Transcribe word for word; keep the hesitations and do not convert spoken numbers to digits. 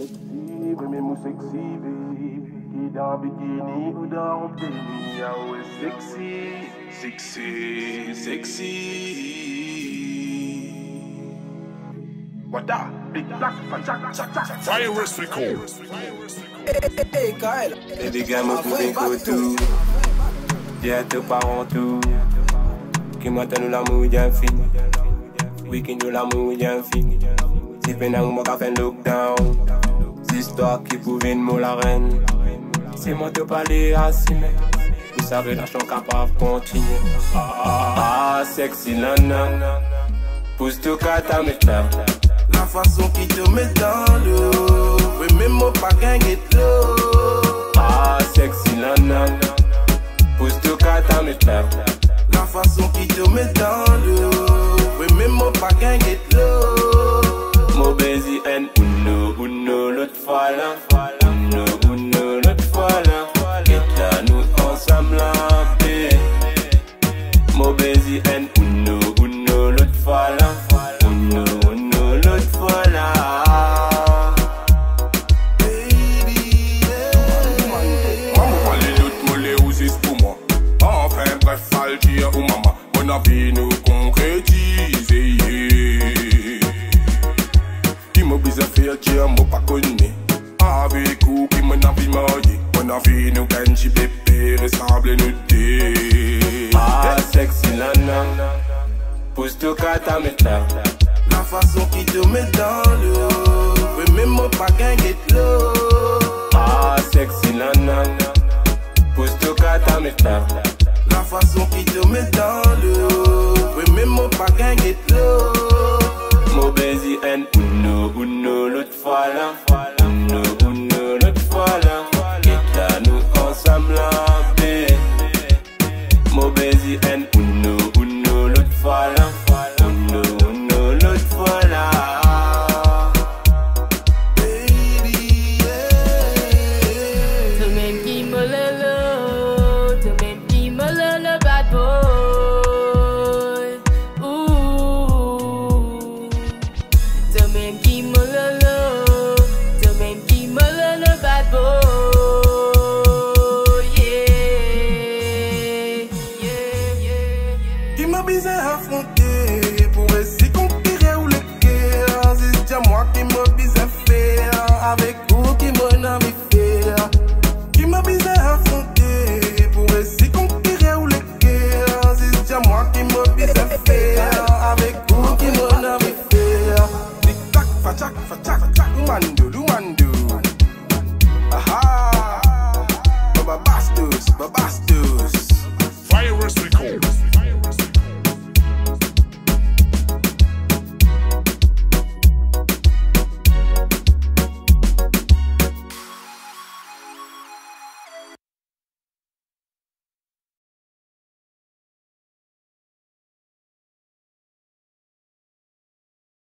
Même sexy, baby. Dans bikini ou dans bikini, ah ouais, sexy, sexy, sexy. What that? Big black, jack, jack, jack. Virus record. Hey, Kyle. Baby girl, moi pour des photos. Dis à tes parents tout. Qui m'attend nous l'amour d'un film. Week-end nous l'amour d'un film. Si peine à moi qu'a fait lockdown. C'est histoire qui pouvait nous la reine. C'est moi te parler à Simé. Vous savez la chanson capable de continuer. Ah, sexy nana. Pousse tout kata me faire. La façon qui te met dans l'eau. Oui, même moi pas gagner de l'eau. Ah, sexy nana. Pousse tout kata me faire. La façon qui te met dans l'eau. Oui, même moi pas gagner de l'eau. Mo busy and uno, uno, l'autre fois là. Uno, uno, l'autre fois là. Et là, nous ensemble là, bé. Mo busy and uno, uno, l'autre fois là. Uno, uno, l'autre fois là. Baby, yeah. Maman, parler l'autre mollet ou c'est pour moi. Enfin, bref, al dire ou maman. Mon avis nous concrétiser. Qui m'a besoin faire dire, moi pas connu. Avec ou qui m'en a vu marier. Mon avis nous gagne, j'y bébé, ressemble nous dé. Ah, sexy nana. Pousse tout kata me faire. La façon qui te met dans l'eau. Oui, même moi pas gagner de l'eau. Ah, sexy nana. Pousse tout kata me faire. La façon qui te met dans l'eau. Oui, même moi pas gagner de l'eau. Mo busy and uno, uno, l'autre fois là. Uno, uno, l'autre fois là. Et là, nous ensemble là, bé. Mo busy and uno, uno, l'autre fois là. Uno, uno, l'autre fois là. Baby, yeah. Tout même qui me le le, tout même qui me le le bad boy. Ouh. Tout même qui me le le, tout même qui me le le bad boy. Yeah, yeah, yeah, yeah. Qui m'a besoin affronter pour essayer conquérir ou le cœur. C'est déjà moi qui m'a besoin faire avec